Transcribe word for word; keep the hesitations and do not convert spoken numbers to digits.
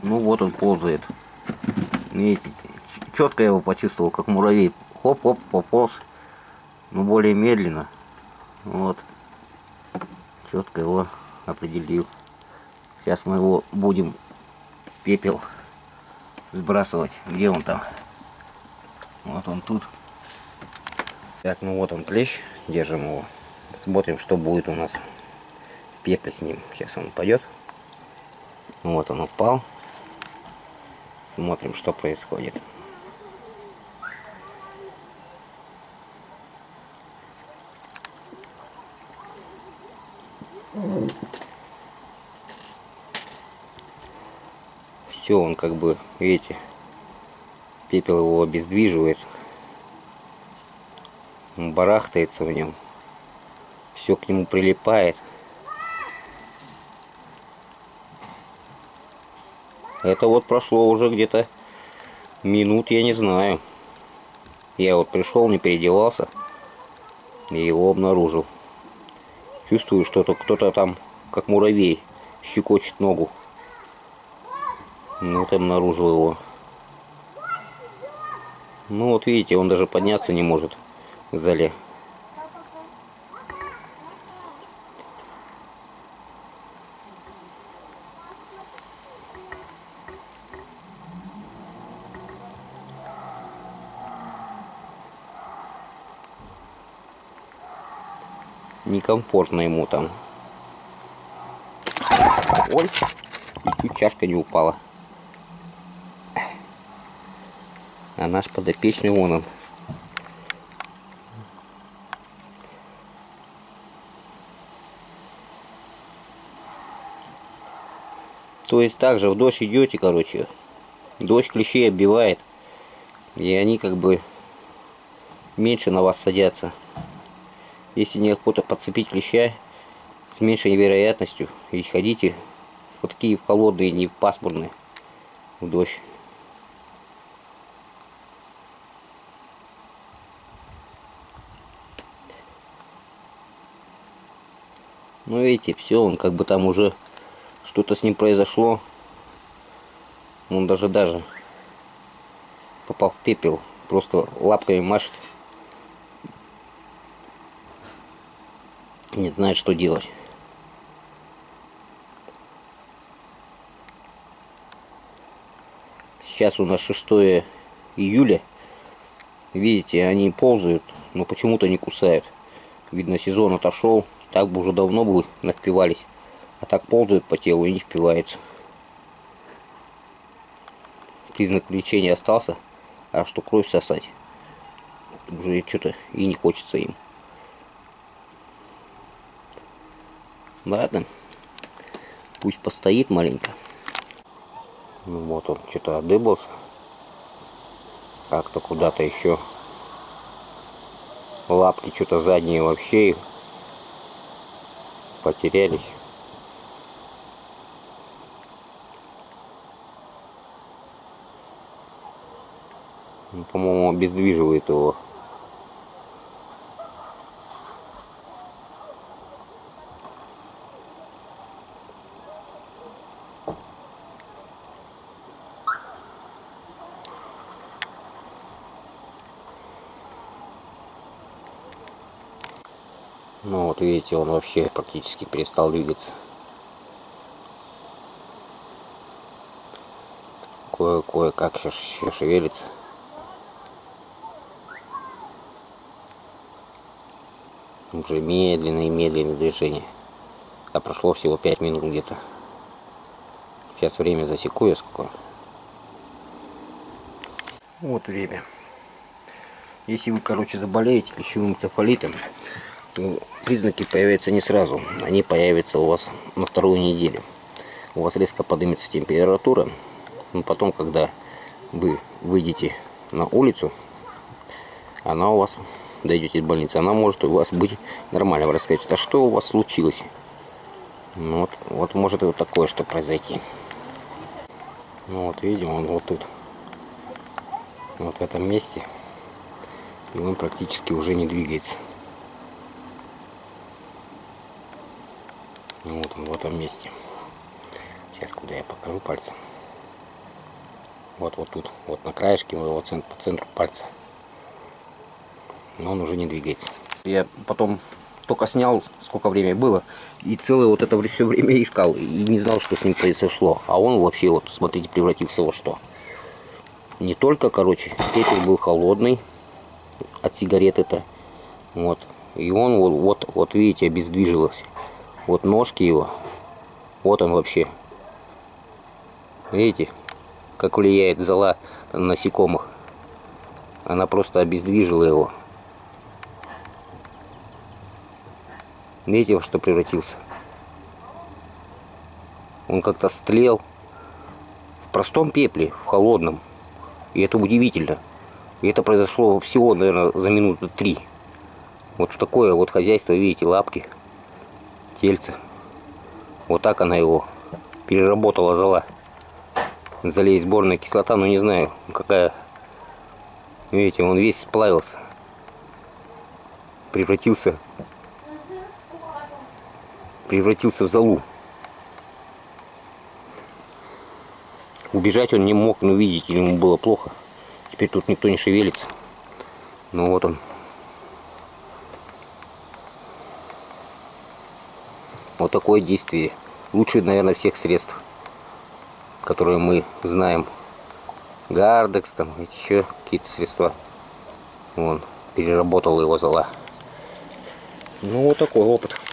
Ну вот он ползает. Видите, четко я его почувствовал, как муравей. Хоп-хоп, пополз. Но более медленно. Вот. Четко его определил. Сейчас мы его будем пепел сбрасывать. Где он там? Вот он тут. Так, ну вот он клещ. Держим его. Смотрим, что будет у нас в пепле с ним. Сейчас он упадет. Вот он упал. Смотрим, что происходит. Все, он как бы, видите, пепел его обездвиживает. Он барахтается в нем. Все к нему прилипает. Это вот прошло уже где-то минут, я не знаю. Я вот пришел, не переодевался и его обнаружил. Чувствую, что-то кто-то там, как муравей, щекочет ногу. Ну вот обнаружил его. Ну вот видите, он даже подняться не может в зале. Некомфортно ему там. Ой, и чуть чашка не упала. А наш подопечный, вон он. То есть также в дождь идете, короче, дождь клещей оббивает, и они как бы меньше на вас садятся. Если неохота подцепить клеща, с меньшей вероятностью и ходите вот такие в холодные, не в пасмурные, в дождь. Ну видите, все, он как бы там уже что-то с ним произошло. Он даже даже попал в пепел, просто лапками машет. Не знает, что делать. Сейчас у нас шестое июля. Видите, они ползают, но почему-то не кусают. Видно, сезон отошел. Так бы уже давно бы навпивались. А так ползают по телу и не впиваются. Признак лечения остался. А что кровь сосать, уже что-то и не хочется им. Ладно. Пусть постоит маленько. Ну вот он что-то отдыбался. Как-то куда-то еще. Лапки что-то задние вообще потерялись. Ну, по-моему, обездвиживает его. Ну вот видите, он вообще практически перестал двигаться. Кое-кое-как сейчас еще шевелится. Уже медленные медленные движения. А прошло всего пять минут где-то. Сейчас время засеку я сколько. Вот время. Если вы, короче, заболеете клещевым энцефалитом, то признаки появятся не сразу. Они появятся у вас на вторую неделю. У вас резко поднимется температура. Но потом, когда вы выйдете на улицу, она у вас, дойдете из больницы, она может у вас быть нормально. Вы расскажете, а что у вас случилось? Ну, вот, вот может и вот такое что произойти. Ну вот видим, он вот тут. Вот в этом месте. И он практически уже не двигается. Ну вот он в этом месте. Сейчас куда я покажу пальцем. Вот, вот тут, вот на краешке моего центра, по центру пальца. Но он уже не двигается. Я потом только снял, сколько времени было, и целое вот это все время искал, и не знал, что с ним произошло. А он вообще, вот, смотрите, превратился во что. Не только, короче, пепел был холодный от сигарет это. Вот. И он вот, вот, вот видите, обездвиживался. Вот ножки его. Вот он вообще. Видите, как влияет зола на насекомых. Она просто обездвижила его. Видите, во что превратился? Он как-то стлел в простом пепле, в холодном. И это удивительно. И это произошло всего, наверное, за минуты три. Вот в такое вот хозяйство, видите, лапки, тельце. Вот так она его переработала, зола. В золе есть борная кислота, но не знаю, какая. Видите, он весь сплавился. Превратился. Превратился в золу. Убежать он не мог, но видите, ему было плохо. Теперь тут никто не шевелится. Ну вот он. Вот такое действие. Лучше, наверное, всех средств, которые мы знаем. Гардекс, там, еще какие-то средства. Вон, переработал его зола. Ну вот такой опыт.